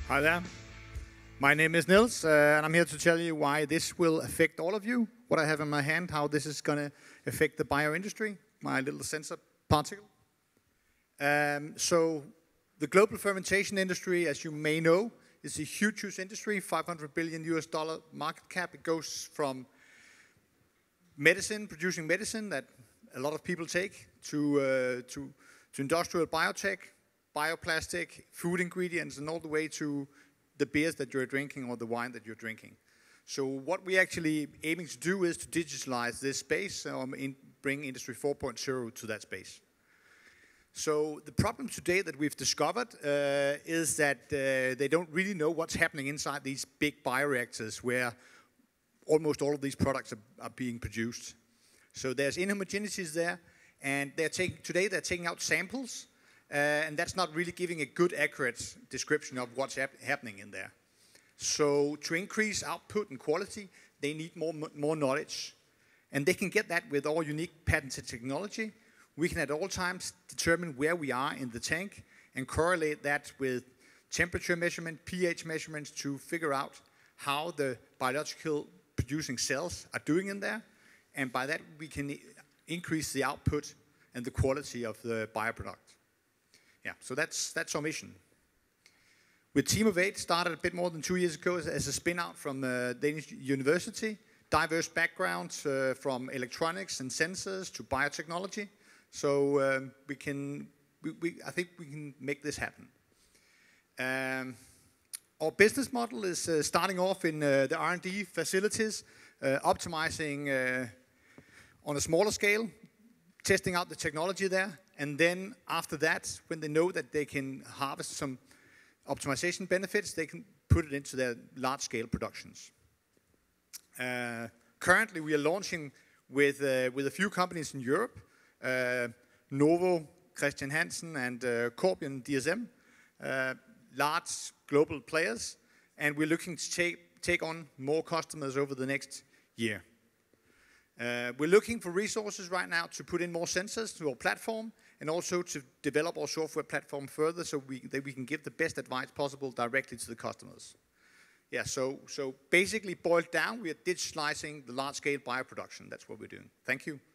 Hi there. My name is Niels, and I'm here to tell you why this will affect all of you. What I have in my hand, how this is going to affect the bio industry, my little sensor particle. So the global fermentation industry, as you may know, is a huge industry, $500 billion market cap. It goes from medicine, producing medicine that a lot of people take, to industrial biotech, bioplastic, food ingredients, and all the way to the beers that you're drinking or the wine that you're drinking. So what we're actually aiming to do is to digitalize this space and bring Industry 4.0 to that space. So the problem today that we've discovered is that they don't really know what's happening inside these big bioreactors where almost all of these products are being produced. So there's inhomogeneities there, and today they're taking out samples, and that's not really giving a good, accurate description of what's happening in there. So to increase output and quality, they need more knowledge. And they can get that with our unique patented technology. We can at all times determine where we are in the tank and correlate that with temperature measurement, pH measurements to figure out how the biological producing cells are doing in there. And by that, we can increase the output and the quality of the bioproduct. Yeah, so that's our mission. We're a team of 8, started a bit more than 2 years ago as a spin-out from Danish university. Diverse backgrounds from electronics and sensors to biotechnology. So I think we can make this happen. Our business model is starting off in the R&D facilities, optimizing on a smaller scale, testing out the technology there, and then after that, when they know that they can harvest some optimization benefits, they can put it into their large-scale productions. Currently, we are launching with a few companies in Europe, Novo, Christian Hansen, and Corbion DSM, large global players, and we're looking to take on more customers over the next year. We're looking for resources right now to put in more sensors to our platform and also to develop our software platform further so that we can give the best advice possible directly to the customers. Yeah, so basically boiled down, we are digitalizing the large-scale bioproduction. That's what we're doing. Thank you.